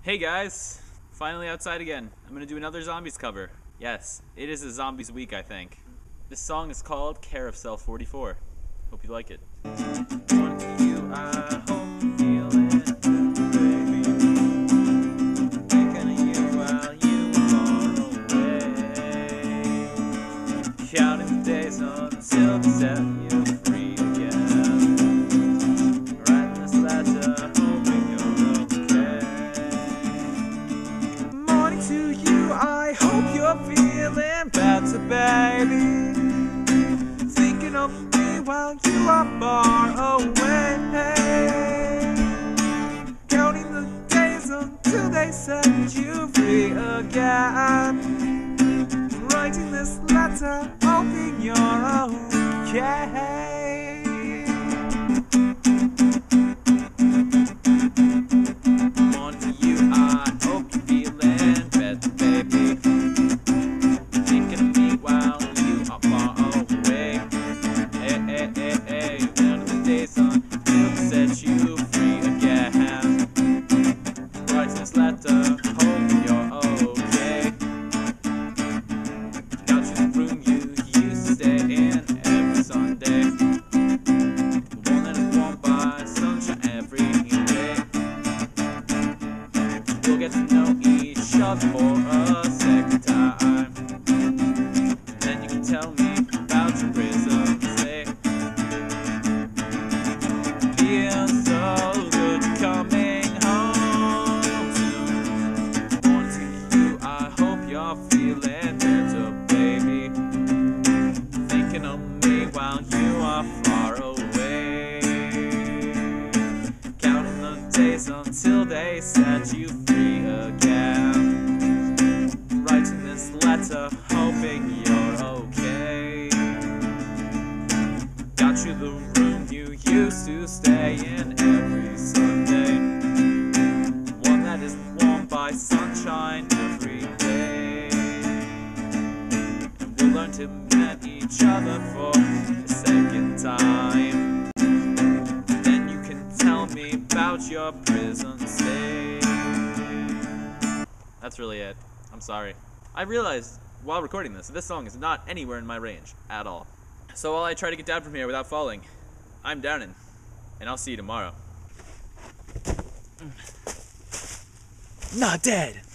Hey guys, finally outside again. I'm gonna do another Zombies cover. Yes, it is a Zombies week, I think. This song is called Carousel 44. Hope you like it. One to you, I hope you feel it, baby. Thinking of you while you are far away. Counting the days until they set you free again. Writing this letter, hoping you're okay. Morning to you, I hope you're feeling better, baby. Thinking of me while you are far away. Counting the days until they set you free again. Writing this letter, hoping you're okay. On to you, I hope you're feeling better, baby. Thinking of me while you are far away. Hey, one of the days until set you free again. Writing this letter, hoping you're okay. Got you the room you used to stay in every Sunday. The one that is warmed by sunshine every day. We'll get to know each other for a second time. And then you can tell me about your prison stay. Feels so good you're coming home soon. Wanting you, I hope you're feeling better, baby. Thinking of me while you are far away. Counting the days until they set you free again. Writing this letter, hoping you're okay. Got you the room you used to stay in every Sunday. One that is warmed by sunshine every day. And we'll learn to meet each other for a second time. Then you can tell me about your prison stay. That's really it. I'm sorry. I realized while recording this song is not anywhere in my range at all. So while I try to get down from here without falling, I'm Daaronin, and I'll see you tomorrow. Not dead!